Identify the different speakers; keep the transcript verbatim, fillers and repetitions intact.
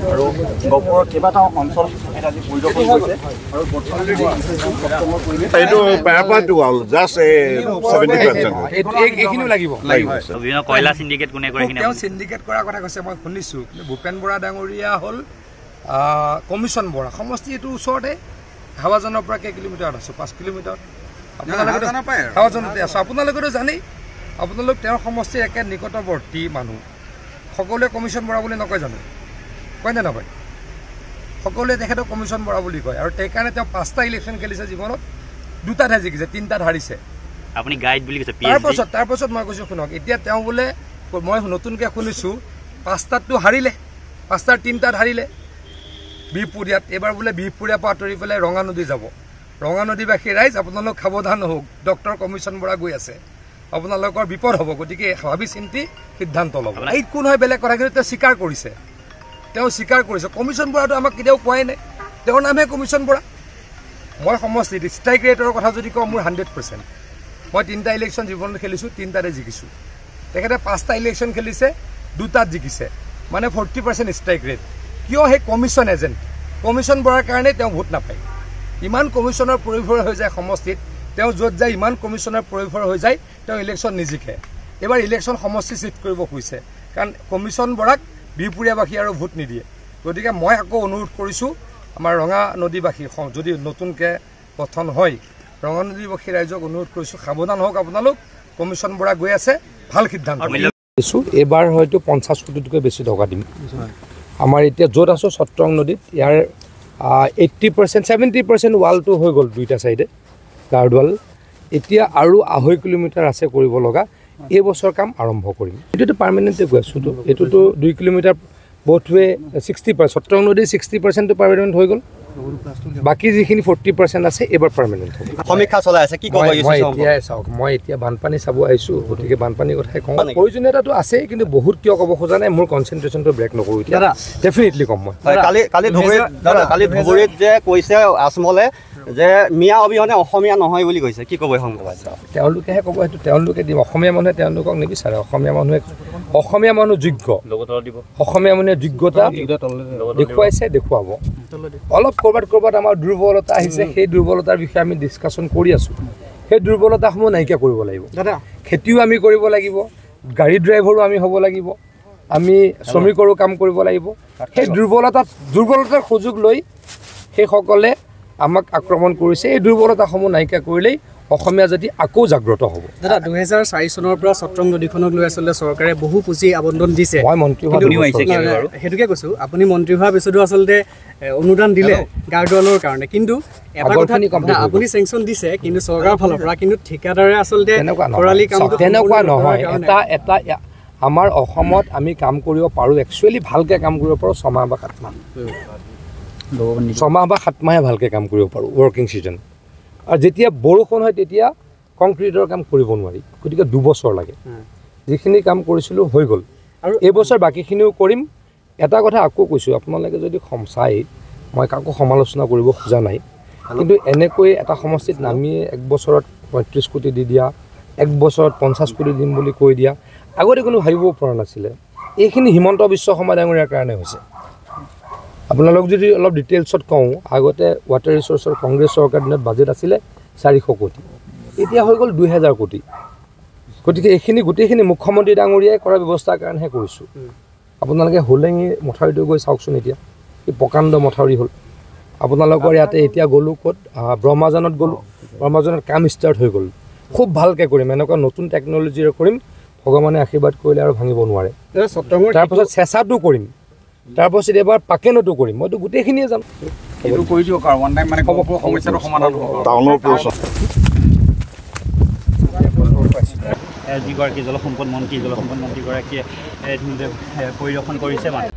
Speaker 1: আৰু গহপুৰৰ কেইবাটাও অঞ্চল এটা যি পৰিদৰ্শন কৰিছে আৰু বৰ্তমান
Speaker 2: এইটো পেপাৰটো হ'ল জাষ্ট সেভেণ্টি পাৰ্চেণ্ট
Speaker 3: এইখিনিও লাগিব
Speaker 4: বিভিন্ন কয়লা সিন্ডিকেট কোনে কৰে
Speaker 3: তেওঁ সিন্ডিকেট কৰাৰ কথা কৈছে মই শুনিছোঁ কিন্তু ভূপেন বৰা ডাঙৰীয়া হ'ল কমিশ্যন বৰা সমষ্টি এইটো ওচৰতে হাৱাজানৰ পৰা কেই কিলোমিটাৰত আছোঁ পাঁচ কিলোমিটাৰ আপোনালোকে হাৱাজানতে আছোঁ আপোনালোকেতো জানেই আপোনালোক তেওঁৰ সমষ্টিৰ একে নিকটৱৰ্তী মানুহ সকলোৱে কমিশ্যন বৰা বুলি নকয় জানো কয় নে নকয় সকলোৱে তেখেতক কমিশ্যন বৰা বুলি কয় আৰু সেইকাৰণে তেওঁ পাঁচটা ইলেকশ্যন খেলিছে জীৱনত দুটাতহে জিকিছে তিনিটাত হাৰিছে
Speaker 4: আপুনি গাইড বুলি কৈছে
Speaker 3: তাৰপাছত তাৰপাছত মই কৈছোঁ শুনক এতিয়া তেওঁ বোলে মই নতুনকৈ শুনিছোঁ পাঁচটাততো হাৰিলে পাঁচটাৰ তিনিটাত হাৰিলে বিহপুৰীয়াত এইবাৰ বোলে বিহপুৰীয়াৰ পৰা আঁতৰি পেলাই ৰঙা নদী যাব ৰঙা নদীবাসী ৰাইজ আপোনালোক সাৱধান হওক ডক্টৰ কমিশ্যন বৰা গৈ আছে আপোনালোকৰ বিপদ হ'ব গতিকে ভাবি চিন্তি সিদ্ধান্ত ল'ব এই কোন হয় বেলেগ কথা কিন্তু তেওঁ স্বীকাৰ কৰিছে তেওঁ স্বীকাৰ কৰিছে কমিশ্যন বৰাটো আমাক কেতিয়াও কোৱাই নাই তেওঁৰ নামহে কমিশ্যন বৰা মই সমষ্টিত ষ্ট্ৰাইক ৰেটৰ কথা যদি কওঁ মোৰ হাণ্ড্ৰেড পাৰ্চেণ্ট মই তিনিটা ইলেকশ্যন জীৱনত খেলিছোঁ তিনিটাতে জিকিছোঁ তেখেতে পাঁচটা ইলেকশ্যন খেলিছে দুটাত জিকিছে মানে ফৰ্টি পাৰ্চেণ্ট ষ্ট্ৰাইক ৰেট কিয় সেই কমিশ্যন এজেণ্ট কমিশ্যন বৰাৰ কাৰণে তেওঁ ভোট নাপায় ইমান কমিশ্যনৰ পৰিভৰ হৈ যায় সমষ্টিত তেওঁ য'ত যায় ইমান কমিশ্যনৰ পৰিভৰ হৈ যায় তেওঁ ইলেকশ্যন নিজিকে এইবাৰ ইলেকশ্যন সমষ্টি চিফ্ট কৰিব খুজিছে কাৰণ কমিশ্যন বৰাক বিহপুৰীয়াবাসী আৰু ভোট নিদিয়ে গতিকে মই আকৌ অনুৰোধ কৰিছোঁ আমাৰ ৰঙা নদীবাসী যদি নতুনকৈ গঠন হয় ৰঙা নদীবাসী ৰাইজক অনুৰোধ কৰিছোঁ সাৱধান হওক আপোনালোক কমিশ্যন বৰা গৈ আছে ভাল সিদ্ধান্ত লৈছোঁ এইবাৰ হয়তো পঞ্চাছ কোটিতকৈ বেছি টকা দিম আমাৰ এতিয়া য'ত আছোঁ সত্ৰং নদীত ইয়াৰ এইট্টি পাৰ্চেণ্ট ছেভেণ্টি পাৰ্চেণ্ট ৱালটো হৈ গ'ল দুইটা চাইডে গাৰ্ড ৱাল এতিয়া আৰু আঢ়ৈ কিলোমিটাৰ আছে কৰিব লগা এই বছৰ কাম আৰম্ভ কৰিম এইটোতো পাৰ্মানেণ্টে গৈ আছোঁতো এইটোতো দুই কিলোমিটাৰ বোথৱে ছিক্সটি পাৰ্চেণ্ট সত্ৰং নদীৰ ছিক্সটি পাৰ্চেণ্টটো পাৰ্মানেণ্ট হৈ গ'ল বাকী যিখিনি ফৰ্টি পাৰ্চেণ্ট আছে এইবাৰ পাৰ্মানেণ্ট হ'ব
Speaker 1: সমীক্ষা চলাই আছে কি
Speaker 3: মই এতিয়াই চাওক মই এতিয়া বানপানী চাব আহিছোঁ গতিকে বানপানীৰ কথাই কওঁ প্ৰয়োজনীয়তাটো আছেই কিন্তু বহুত কিয় ক'ব খোজা নাই মোৰ কনচেনট্ৰেশ্যনটো ব্ৰেক নকৰোঁ এতিয়া ডেফিনেটলি ক'ম মই
Speaker 1: কালি কালি ধুবুৰীত কালি ধুবুৰীত যে কৈছে আজমলে যে মিয়া অবিহনে অসমীয়া নহয় বুলি কৈছে কি ক'ব এখন
Speaker 3: তেওঁলোকেহে ক'ব সেইটো তেওঁলোকে দিম অসমীয়া মানুহে তেওঁলোকক নিবিচাৰে অসমীয়া মানুহে অসমীয়া মানুহ যোগ্য অসমীয়া মানুহে যোগ্যতা দেখুৱাইছে দেখুৱাব অলপ ক'ৰবাত ক'ৰবাত আমাৰ দুৰ্বলতা আহিছে সেই দুৰ্বলতাৰ বিষয়ে আমি ডিছকাশ্যন কৰি আছোঁ সেই দুৰ্বলতাসমূহ নাইকিয়া কৰিব লাগিব খেতিও আমি কৰিব লাগিব গাড়ী ড্ৰাইভাৰো আমি হ'ব লাগিব আমি শ্ৰমিকৰো কাম কৰিব লাগিব সেই দুৰ্বলতাত দুৰ্বলতাৰ সুযোগ লৈ সেইসকলে আমাক আক্ৰমণ কৰিছে এই দুৰ্বলতাসমূহ নাইকিয়া কৰিলেই অসমীয়া জাতি আকৌ জাগ্ৰত হ'ব
Speaker 5: দাদা দুহেজাৰ চাৰি চনৰ পৰা সত্ৰং নদীখনক লৈ আচলতে চৰকাৰে বহু পুঁজি আবণ্টন দিছে
Speaker 3: মই মন্ত্ৰী
Speaker 5: সেইটোকে কৈছোঁ আপুনি মন্ত্ৰী হোৱাৰ পিছতো আচলতে অনুদান দিলে গাৰ্ডৱালৰ কাৰণে কিন্তু এটা কথা আপুনি চেংচন দিছে কিন্তু চৰকাৰৰ ফালৰ পৰা কিন্তু ঠিকাদাৰে আচলতে খৰালি কামটো
Speaker 3: তেনেকুৱা নহয় এটা এটা আমাৰ অসমত আমি কাম কৰিব পাৰোঁ একচুৱেলি ভালকৈ কাম কৰিব পাৰোঁ ছমাহ বা সাত মাহ ছমাহ বা সাত মাহে ভালকৈ কাম কৰিব পাৰোঁ ৱৰ্কিং ছিজন আৰু যেতিয়া বৰষুণ হয় তেতিয়া কংক্ৰিটৰ কাম কৰিব নোৱাৰি গতিকে দুবছৰ লাগে যিখিনি কাম কৰিছিলোঁ হৈ গ'ল আৰু এইবছৰ বাকীখিনিও কৰিম এটা কথা আকৌ কৈছোঁ আপোনালোকে যদি চাই মই কাকো সমালোচনা কৰিব খোজা নাই কিন্তু এনেকৈ এটা সমষ্টিত নামিয়ে এক বছৰত পঁয়ত্ৰিছ কোটি দি দিয়া এক বছৰত পঞ্চাছ কোটি দিম বুলি কৈ দিয়া আগতে কোনো ভাবিব পৰা নাছিলে এইখিনি হিমন্ত বিশ্ব শৰ্মা ডাঙৰীয়াৰ কাৰণে হৈছে আপোনালোক যদি অলপ ডিটেইলছত কওঁ আগতে ৱাটাৰ ৰিচোৰ্চৰ কংগ্ৰেছ চৰকাৰ দিনত বাজেট আছিলে চাৰিশ কোটি এতিয়া হৈ গ'ল দুই হাজাৰ কোটি গতিকে এইখিনি গোটেইখিনি মুখ্যমন্ত্ৰী ডাঙৰীয়াই কৰা ব্যৱস্থাৰ কাৰণেহে কৰিছোঁ আপোনালোকে হোলেঙি মথাউৰিটো গৈ চাওকচোন এতিয়া এই প্ৰকাণ্ড মথাউৰি হ'ল আপোনালোকৰ ইয়াতে এতিয়া গ'লোঁ ক'ত ব্ৰহ্মাজানত গ'লোঁ ব্ৰহ্মাজানত কাম ষ্টাৰ্ট হৈ গ'ল খুব ভালকৈ কৰিম এনেকুৱা নতুন টেকন'লজিৰে কৰিম ভগৱানে আশীৰ্বাদ কৰিলে আৰু ভাঙিব নোৱাৰে তাৰপাছত চেঁচাটো কৰিম তাৰপাছত এবাৰ পাকেনতো কৰিম মইতো গোটেইখিনিয়ে যাম
Speaker 6: এইটো কৰি দিয়ক আৰু ওৱান টাইম মানে সমস্যাটো সমাধান হ'ব
Speaker 2: টাউনৰ প্ৰশ্ন
Speaker 4: যিগৰাকী জলসম্পদ মন্ত্ৰী জলসম্পদ মন্ত্ৰীগৰাকীয়ে পৰিদৰ্শন কৰিছে মানে